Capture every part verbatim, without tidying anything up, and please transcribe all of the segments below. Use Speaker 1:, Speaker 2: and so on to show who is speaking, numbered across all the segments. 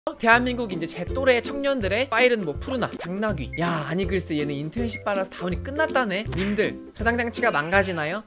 Speaker 1: 대한민국 이제 제 또래 청년들의 파일은 뭐 푸르나 당나귀. 야 아니 글쎄 얘는 인터넷십 빨아서 다운이 끝났다네. 님들 저장 장치가 망가지나요?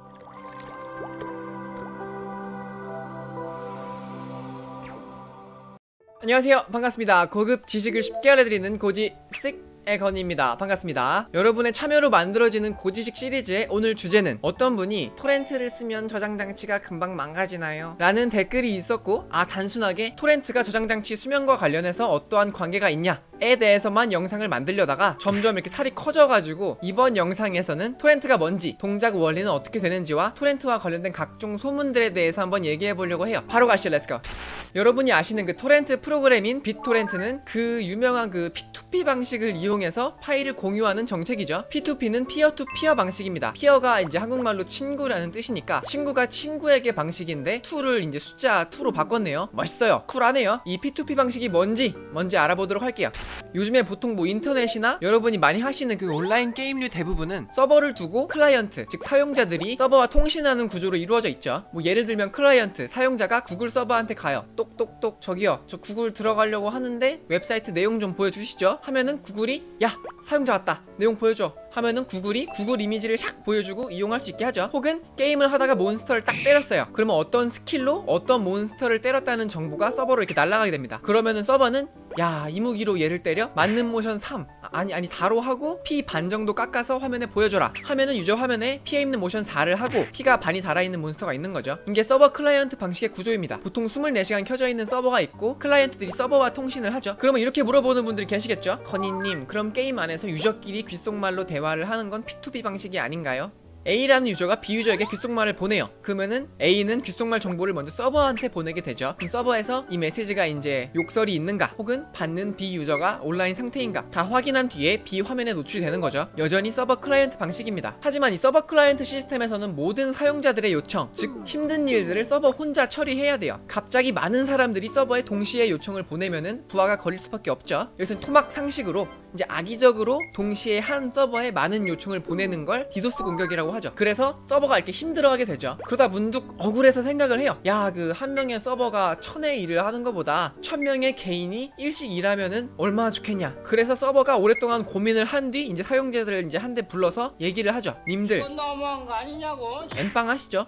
Speaker 1: 안녕하세요, 반갑습니다. 고급 지식을 쉽게 알려드리는 고지 쓱 건입니다. 반갑습니다. 여러분의 참여로 만들어지는 고지식 시리즈의 오늘 주제는 어떤 분이 토렌트를 쓰면 저장장치가 금방 망가지나요? 라는 댓글이 있었고, 아 단순하게 토렌트가 저장장치 수명과 관련해서 어떠한 관계가 있냐 에 대해서만 영상을 만들려다가 점점 이렇게 살이 커져가지고 이번 영상에서는 토렌트가 뭔지, 동작 원리는 어떻게 되는지와 토렌트와 관련된 각종 소문들에 대해서 한번 얘기해보려고 해요. 바로 가시죠. 렛츠고. 여러분이 아시는 그 토렌트 프로그램인 빗토렌트는 그 유명한 그 피투피 방식을 이용해서 파일을 공유하는 정책이죠. 피투피는 피어 투 피어 방식입니다. 피어가 이제 한국말로 친구라는 뜻이니까 친구가 친구에게 방식인데 투를 이제 숫자 투로 바꿨네요. 멋있어요. 쿨하네요. 이 피투피 방식이 뭔지 먼저 알아보도록 할게요. 요즘에 보통 뭐 인터넷이나 여러분이 많이 하시는 그 온라인 게임류 대부분은 서버를 두고 클라이언트, 즉 사용자들이 서버와 통신하는 구조로 이루어져 있죠. 뭐 예를 들면 클라이언트, 사용자가 구글 서버한테 가요. 똑똑똑, 저기요 저 구글 들어가려고 하는데 웹사이트 내용 좀 보여주시죠 하면은 구글이 야 사용자 왔다 내용 보여줘 하면은 구글이 구글 이미지를 샥 보여주고 이용할 수 있게 하죠. 혹은 게임을 하다가 몬스터를 딱 때렸어요. 그러면 어떤 스킬로 어떤 몬스터를 때렸다는 정보가 서버로 이렇게 날아가게 됩니다. 그러면은 서버는 야 이 무기로 얘를 때려? 맞는 모션 삼 아니 아니 사로 하고 피 반 정도 깎아서 화면에 보여줘라 하면은 유저 화면에 피해 있는 모션 사를 하고 피가 반이 달아있는 몬스터가 있는 거죠. 이게 서버 클라이언트 방식의 구조입니다. 보통 이십사 시간 켜져 있는 서버가 있고 클라이언트들이 서버와 통신을 하죠. 그러면 이렇게 물어보는 분들이 계시겠죠. 건희님, 그럼 게임 안에서 유저끼리 귓속말로 대화를 하는 건 피투피 방식이 아닌가요? A라는 유저가 B 유저에게 귓속말을 보내요. 그러면은 A는 귓속말 정보를 먼저 서버한테 보내게 되죠. 그럼 서버에서 이 메시지가 이제 욕설이 있는가 혹은 받는 B 유저가 온라인 상태인가 다 확인한 뒤에 B 화면에 노출되는 거죠. 여전히 서버 클라이언트 방식입니다. 하지만 이 서버 클라이언트 시스템에서는 모든 사용자들의 요청, 즉 힘든 일들을 서버 혼자 처리해야 돼요. 갑자기 많은 사람들이 서버에 동시에 요청을 보내면은 부하가 걸릴 수밖에 없죠. 여기서 토막 상식으로 이제 악의적으로 동시에 한 서버에 많은 요청을 보내는 걸 디도스 공격이라고 하죠. 그래서 서버가 이렇게 힘들어하게 되죠. 그러다 문득 억울해서 생각을 해요. 야 그 한 명의 서버가 천의 일을 하는 것보다 천 명의 개인이 일씩 일하면은 얼마나 좋겠냐. 그래서 서버가 오랫동안 고민을 한 뒤 이제 사용자들을 이제 한 대 불러서 얘기를 하죠. 님들
Speaker 2: 이건 너무한 거 아니냐고.
Speaker 1: 엠빵 하시죠.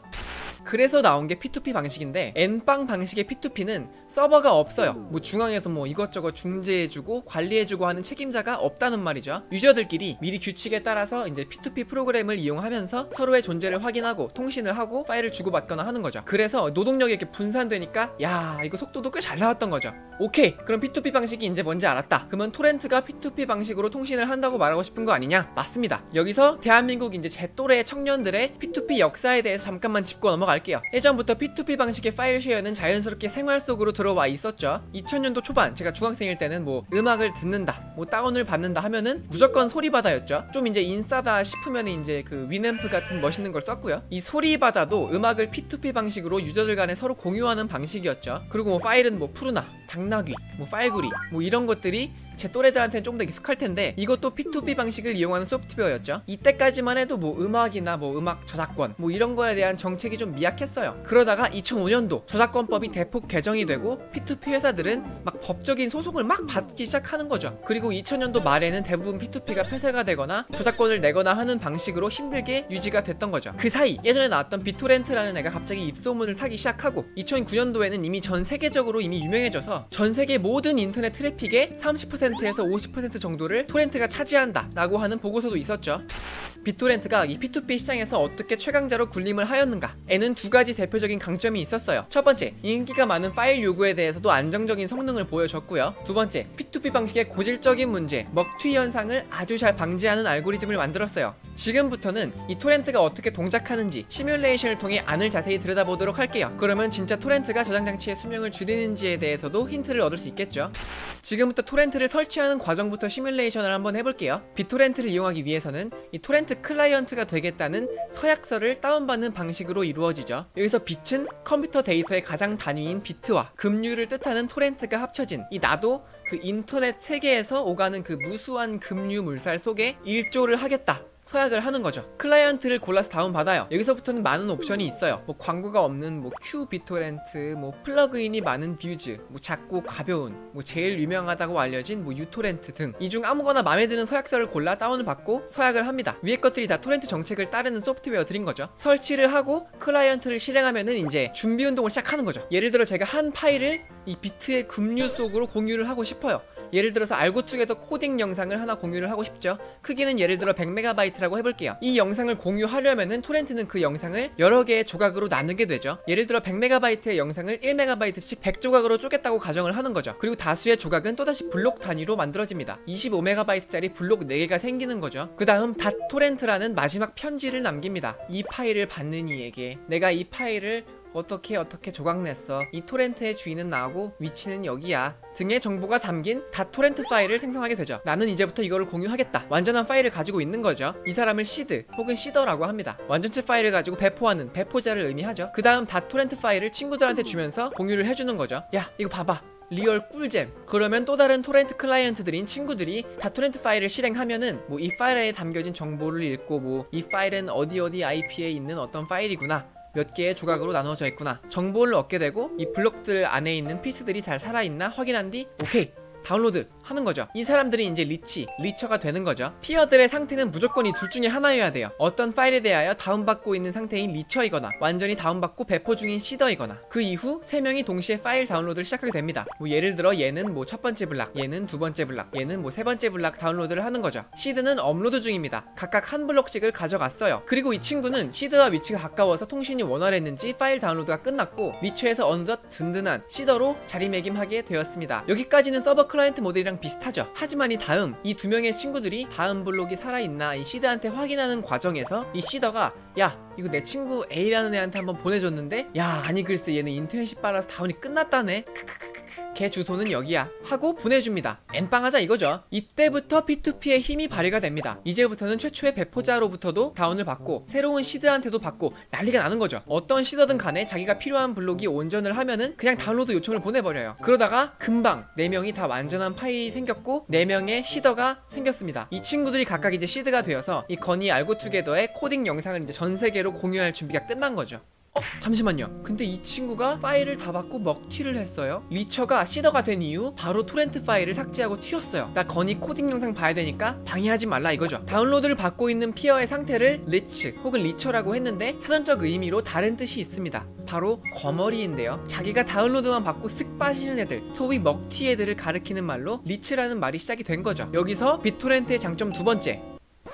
Speaker 1: 그래서 나온 게 피투피 방식인데, 엠빵 방식의 피투피는 서버가 없어요. 뭐 중앙에서 뭐 이것저것 중재해주고 관리해주고 하는 책임자가 없다는 말이죠. 유저들끼리 미리 규칙에 따라서 이제 피투피 프로그램을 이용하면서 서로의 존재를 확인하고 통신을 하고 파일을 주고받거나 하는 거죠. 그래서 노동력이 이렇게 분산되니까 야 이거 속도도 꽤 잘 나왔던 거죠. 오케이, 그럼 피투피 방식이 이제 뭔지 알았다. 그러면 토렌트가 피투피 방식으로 통신을 한다고 말하고 싶은 거 아니냐? 맞습니다. 여기서 대한민국 이제 제 또래 청년들의 피투피 역사에 대해서 잠깐만 짚고 넘어가 갈게요. 예전부터 피투피 방식의 파일 쉐어는 자연스럽게 생활 속으로 들어와 있었죠. 이천 년도 초반 제가 중학생일 때는 뭐 음악을 듣는다, 뭐 다운을 받는다 하면은 무조건 소리바다였죠. 좀 이제 인싸다 싶으면 이제 그 위앰프 같은 멋있는 걸 썼고요. 이 소리바다도 음악을 피투피 방식으로 유저들 간에 서로 공유하는 방식이었죠. 그리고 뭐 파일은 뭐 푸르나, 당나귀, 뭐 파일구리 뭐 이런 것들이 제 또래들한테는 좀 더 익숙할 텐데 이것도 피투피 방식을 이용하는 소프트웨어였죠. 이때까지만 해도 뭐 음악이나 뭐 음악 저작권 뭐 이런 거에 대한 정책이 좀 미약했어요. 그러다가 이천오 년도 저작권법이 대폭 개정이 되고 피투피 회사들은 막 법적인 소송을 막 받기 시작하는 거죠. 그리고 이천 년도 말에는 대부분 피투피가 폐쇄가 되거나 저작권을 내거나 하는 방식으로 힘들게 유지가 됐던 거죠. 그 사이 예전에 나왔던 빗토렌트라는 애가 갑자기 입소문을 타기 시작하고 이천구 년도에는 이미 전 세계적으로 이미 유명해져서 전 세계 모든 인터넷 트래픽의 삼십 퍼센트에서 오십 퍼센트 정도를 토렌트가 차지한다 라고 하는 보고서도 있었죠. 빗토렌트가 이 피투피 시장에서 어떻게 최강자로 군림을 하였는가 에는 두 가지 대표적인 강점이 있었어요. 첫 번째, 인기가 많은 파일 요구에 대해서도 안정적인 성능을 보여줬고요. 두 번째, 피투피 방식의 고질적인 문제, 먹튀 현상을 아주 잘 방지하는 알고리즘을 만들었어요. 지금부터는 이 토렌트가 어떻게 동작하는지 시뮬레이션을 통해 안을 자세히 들여다보도록 할게요. 그러면 진짜 토렌트가 저장장치의 수명을 줄이는지에 대해서도 힌트를 얻을 수 있겠죠. 지금부터 토렌트를 설치하는 과정부터 시뮬레이션을 한번 해볼게요. 빗토렌트를 이용하기 위해서는 이 토렌트 클라이언트가 되겠다는 서약서를 다운받는 방식으로 이루어지죠. 여기서 bit은 컴퓨터 데이터의 가장 단위인 비트와 급류를 뜻하는 토렌트가 합쳐진 이 나도 그 인터넷 세계에서 오가는 그 무수한 급류 물살 속에 일조를 하겠다, 서약을 하는 거죠. 클라이언트를 골라서 다운받아요. 여기서부터는 많은 옵션이 있어요. 뭐 광고가 없는 뭐 큐 비토렌트, 뭐 플러그인이 많은 뷰즈, 뭐 작고 가벼운, 뭐 제일 유명하다고 알려진 뭐 유토렌트 등 이 중 아무거나 마음에 드는 서약서를 골라 다운을 받고 서약을 합니다. 위에 것들이 다 토렌트 정책을 따르는 소프트웨어들인 거죠. 설치를 하고 클라이언트를 실행하면은 이제 준비 운동을 시작하는 거죠. 예를 들어 제가 한 파일을 이 비트의 급류 속으로 공유를 하고 싶어요. 예를 들어서 알고투게더 코딩 영상을 하나 공유를 하고 싶죠. 크기는 예를 들어 백 메가바이트라고 해볼게요. 이 영상을 공유하려면은 토렌트는 그 영상을 여러 개의 조각으로 나누게 되죠. 예를 들어 백 메가바이트의 영상을 일 메가바이트씩 백 조각으로 쪼갰다고 가정을 하는 거죠. 그리고 다수의 조각은 또다시 블록 단위로 만들어집니다. 이십오 메가바이트짜리 블록 네 개가 생기는 거죠. 그 다음 닷토렌트라는 마지막 편지를 남깁니다. 이 파일을 받는 이에게 내가 이 파일을 어떻게 어떻게 조각냈어. 이 토렌트의 주인은 나하고 위치는 여기야 등의 정보가 담긴 닷토렌트 파일을 생성하게 되죠. 나는 이제부터 이거를 공유하겠다. 완전한 파일을 가지고 있는 거죠. 이 사람을 시드 혹은 시더라고 합니다. 완전체 파일을 가지고 배포하는 배포자를 의미하죠. 그 다음 닷토렌트 파일을 친구들한테 주면서 공유를 해주는 거죠. 야 이거 봐봐, 리얼 꿀잼. 그러면 또 다른 토렌트 클라이언트들인 친구들이 닷토렌트 파일을 실행하면은 뭐 이 파일 안에 담겨진 정보를 읽고 뭐 이 파일은 어디 어디 아이피에 있는 어떤 파일이구나, 몇 개의 조각으로 나누어져 있구나 정보를 얻게 되고, 이 블록들 안에 있는 피스들이 잘 살아있나 확인한 뒤 오케이 다운로드 하는 거죠. 이 사람들이 이제 리치, 리처가 되는 거죠. 피어들의 상태는 무조건 이 둘 중에 하나여야 돼요. 어떤 파일에 대하여 다운받고 있는 상태인 리처이거나 완전히 다운받고 배포 중인 시더이거나. 그 이후 세 명이 동시에 파일 다운로드를 시작하게 됩니다. 뭐 예를 들어 얘는 뭐 첫 번째 블락, 얘는 두 번째 블락, 얘는 뭐 세 번째 블락 다운로드를 하는 거죠. 시드는 업로드 중입니다. 각각 한 블록씩을 가져갔어요. 그리고 이 친구는 시드와 위치가 가까워서 통신이 원활했는지 파일 다운로드가 끝났고 리처에서 어느덧 든든한 시더로 자리매김하게 되었습니다. 여기까지는 서버 클라이언트 모델이랑 비슷하죠. 하지만 이 다음 이 두 명의 친구들이 다음 블록이 살아있나 이 시드한테 확인하는 과정에서 이 시더가 야 이거 내 친구 A라는 애한테 한번 보내줬는데 야 아니 글쎄 얘는 인터넷이 빨라서 다운이 끝났다네, 걔 주소는 여기야 하고 보내줍니다. 엠빵하자 이거죠. 이때부터 피투피의 힘이 발휘가 됩니다. 이제부터는 최초의 배포자로부터도 다운을 받고 새로운 시드한테도 받고 난리가 나는 거죠. 어떤 시더든 간에 자기가 필요한 블록이 온전을 하면은 그냥 다운로드 요청을 보내버려요. 그러다가 금방 네 명이 다 완전한 파일이 생겼고 네 명의 시더가 생겼습니다. 이 친구들이 각각 이제 시드가 되어서 이 건이 알고투게더의 코딩 영상을 이제 전 세계로 공유할 준비가 끝난 거죠. 어? 잠시만요. 근데 이 친구가 파일을 다 받고 먹튀를 했어요. 리처가 시더가 된 이후 바로 토렌트 파일을 삭제하고 튀었어요. 나 건이 코딩 영상 봐야 되니까 방해하지 말라 이거죠. 다운로드를 받고 있는 피어의 상태를 리치 혹은 리처라고 했는데 사전적 의미로 다른 뜻이 있습니다. 바로 거머리인데요. 자기가 다운로드만 받고 쓱 빠지는 애들, 소위 먹튀 애들을 가리키는 말로 리치라는 말이 시작이 된 거죠. 여기서 비토렌트의 장점 두 번째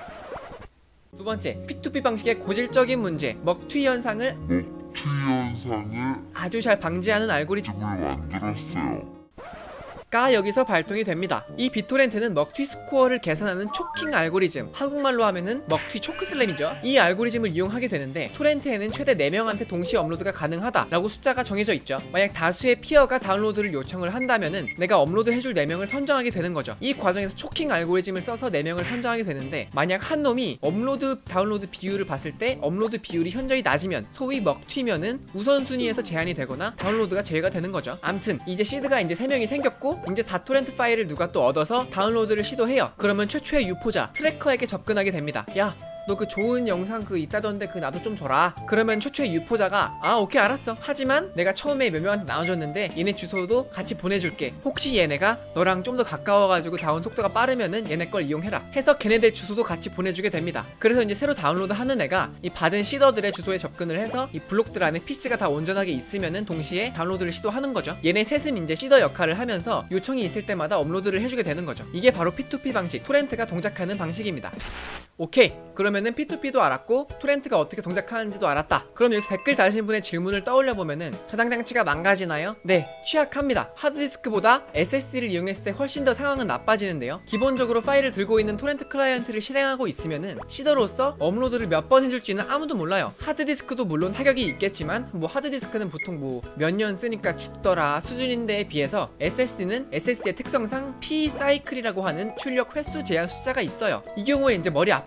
Speaker 1: 두 번째, 피투피 방식의 고질적인 문제, 먹튀 현상을
Speaker 2: 먹튀 현상을
Speaker 1: 아주 잘 방지하는 알고리즘을
Speaker 2: 만들었어요.
Speaker 1: 가 여기서 발동이 됩니다. 이 비토렌트는 먹튀 스코어를 계산하는 초킹 알고리즘, 한국말로 하면은 먹튀 초크슬램이죠. 이 알고리즘을 이용하게 되는데 토렌트에는 최대 네 명한테 동시 업로드가 가능하다 라고 숫자가 정해져 있죠. 만약 다수의 피어가 다운로드를 요청을 한다면은 내가 업로드 해줄 네 명을 선정하게 되는 거죠. 이 과정에서 초킹 알고리즘을 써서 네 명을 선정하게 되는데, 만약 한 놈이 업로드 다운로드 비율을 봤을 때 업로드 비율이 현저히 낮으면, 소위 먹튀면은 우선순위에서 제한이 되거나 다운로드가 제외가 되는 거죠. 암튼 이제 시드가 이제 세 명이 생겼고 이제 닷토렌트 파일을 누가 또 얻어서 다운로드를 시도해요. 그러면 최초의 유포자 트래커에게 접근하게 됩니다. 야 너 그 좋은 영상 그 있다던데 그 나도 좀 줘라. 그러면 최초의 유포자가 아 오케이 알았어, 하지만 내가 처음에 몇 명한테 나눠줬는데 얘네 주소도 같이 보내줄게. 혹시 얘네가 너랑 좀 더 가까워가지고 다운 속도가 빠르면은 얘네 걸 이용해라 해서 걔네들 주소도 같이 보내주게 됩니다. 그래서 이제 새로 다운로드 하는 애가 이 받은 시더들의 주소에 접근을 해서 이 블록들 안에 피씨가 다 온전하게 있으면은 동시에 다운로드를 시도하는 거죠. 얘네 셋은 이제 시더 역할을 하면서 요청이 있을 때마다 업로드를 해주게 되는 거죠. 이게 바로 피투피 방식, 토렌트가 동작하는 방식입니다. 오케이, 그러면은 피투피도 알았고 토렌트가 어떻게 동작하는지도 알았다. 그럼 여기서 댓글 다신 분의 질문을 떠올려보면은 저장 장치가 망가지나요? 네, 취약합니다. 하드디스크보다 에스에스디를 이용했을 때 훨씬 더 상황은 나빠지는데요. 기본적으로 파일을 들고 있는 토렌트 클라이언트를 실행하고 있으면은 시더로서 업로드를 몇 번 해줄지는 아무도 몰라요. 하드디스크도 물론 타격이 있겠지만 뭐 하드디스크는 보통 뭐 몇 년 쓰니까 죽더라 수준인데에 비해서 에스에스디는 에스에스디의 특성상 P 사이클이라고 하는 출력 횟수 제한 숫자가 있어요. 이 경우에 이제 머리 아픈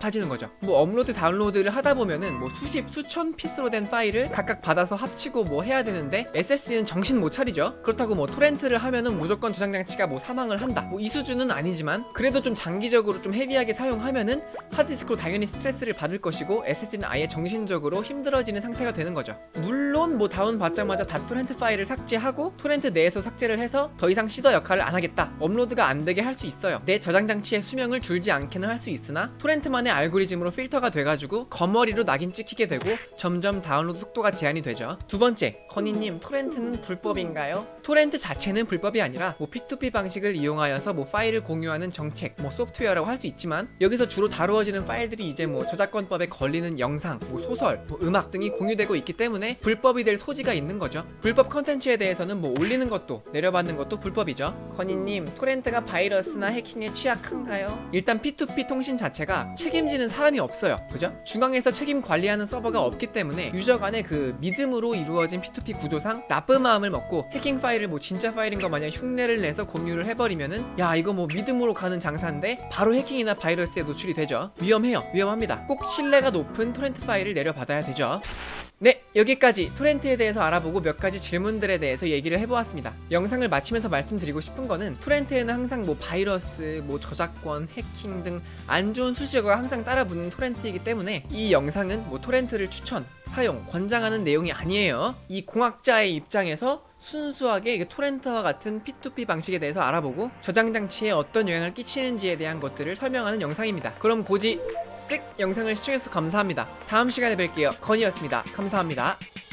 Speaker 1: 아파지는 거죠. 뭐 업로드 다운로드를 하다 보면은 뭐 수십 수천 피스로 된 파일을 각각 받아서 합치고 뭐 해야 되는데 에스에스디는 정신 못 차리죠. 그렇다고 뭐 토렌트를 하면은 무조건 저장 장치가 뭐 사망을 한다, 뭐 이 수준은 아니지만 그래도 좀 장기적으로 좀 헤비하게 사용하면은 하드디스크로 당연히 스트레스를 받을 것이고 에스에스디는 아예 정신적으로 힘들어지는 상태가 되는 거죠. 물론 뭐 다운 받자마자 다 토렌트 파일을 삭제하고 토렌트 내에서 삭제를 해서 더 이상 시더 역할을 안 하겠다, 업로드가 안 되게 할 수 있어요. 내 저장 장치의 수명을 줄지 않게는 할 수 있으나 토렌트만의 알고리즘으로 필터가 돼가지고 거머리로 낙인 찍히게 되고 점점 다운로드 속도가 제한이 되죠. 두 번째, 건희님, 토렌트는 불법인가요? 토렌트 자체는 불법이 아니라 뭐 피투피 방식을 이용하여서 뭐 파일을 공유하는 정책, 뭐 소프트웨어라고 할 수 있지만 여기서 주로 다루어지는 파일들이 이제 뭐 저작권법에 걸리는 영상, 뭐 소설, 뭐 음악 등이 공유되고 있기 때문에 불법이 될 소지가 있는 거죠. 불법 컨텐츠에 대해서는 뭐 올리는 것도 내려받는 것도 불법이죠. 건희님, 토렌트가 바이러스나 해킹에 취약한가요? 일단 피투피 통신 자체가 책임지는 사람이 없어요. 그죠? 중앙에서 책임 관리하는 서버가 없기 때문에 유저 간의 그 믿음으로 이루어진 피투피 구조상 나쁜 마음을 먹고 해킹 파일을 뭐 진짜 파일인 것 마냥 흉내를 내서 공유를 해버리면은 야, 이거 뭐 믿음으로 가는 장사인데 바로 해킹이나 바이러스에 노출이 되죠. 위험해요. 위험합니다. 꼭 신뢰가 높은 토렌트 파일을 내려받아야 되죠. 네, 여기까지 토렌트에 대해서 알아보고 몇 가지 질문들에 대해서 얘기를 해보았습니다. 영상을 마치면서 말씀드리고 싶은 거는 토렌트에는 항상 뭐 바이러스, 뭐 저작권, 해킹 등 안 좋은 수식어가 항상 따라붙는 토렌트이기 때문에 이 영상은 뭐 토렌트를 추천, 사용, 권장하는 내용이 아니에요. 이 공학자의 입장에서 순수하게 이게 토렌트와 같은 피투피 방식에 대해서 알아보고 저장 장치에 어떤 영향을 끼치는지에 대한 것들을 설명하는 영상입니다. 그럼 고지 쓱 영상을 시청해주셔서 감사합니다. 다음 시간에 뵐게요. 건이었습니다. 감사합니다.